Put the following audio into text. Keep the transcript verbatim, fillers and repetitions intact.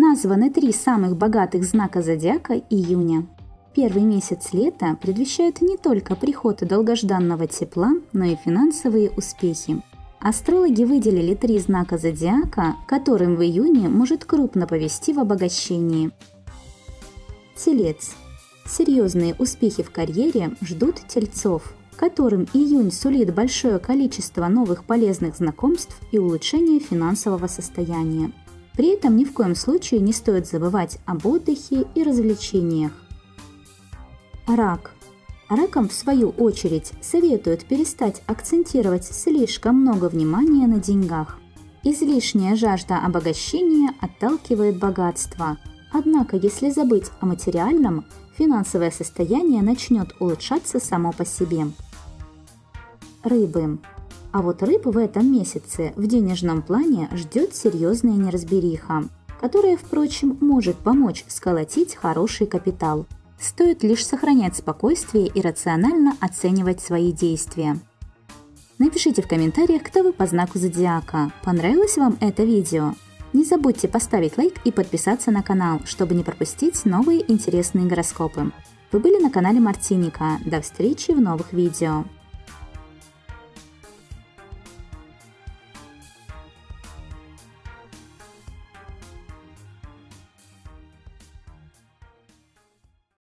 названы три самых богатых знака зодиака июня. Первый месяц лета предвещает не только приход долгожданного тепла, но и финансовые успехи. Астрологи выделили три знака зодиака, которым в июне может крупно повести в обогащении. Телец. Серьезные успехи в карьере ждут тельцов, которым июнь сулит большое количество новых полезных знакомств и улучшение финансового состояния. При этом ни в коем случае не стоит забывать об отдыхе и развлечениях. Рак. Ракам, в свою очередь, советуют перестать акцентировать слишком много внимания на деньгах. Излишняя жажда обогащения отталкивает богатство. Однако, если забыть о материальном, финансовое состояние начнет улучшаться само по себе. Рыбы. А вот рыб в этом месяце в денежном плане ждет серьезная неразбериха, которая, впрочем, может помочь сколотить хороший капитал. Стоит лишь сохранять спокойствие и рационально оценивать свои действия. Напишите в комментариях, кто вы по знаку зодиака. Понравилось вам это видео? Не забудьте поставить лайк и подписаться на канал, чтобы не пропустить новые интересные гороскопы. Вы были на канале Мартиника. До встречи в новых видео.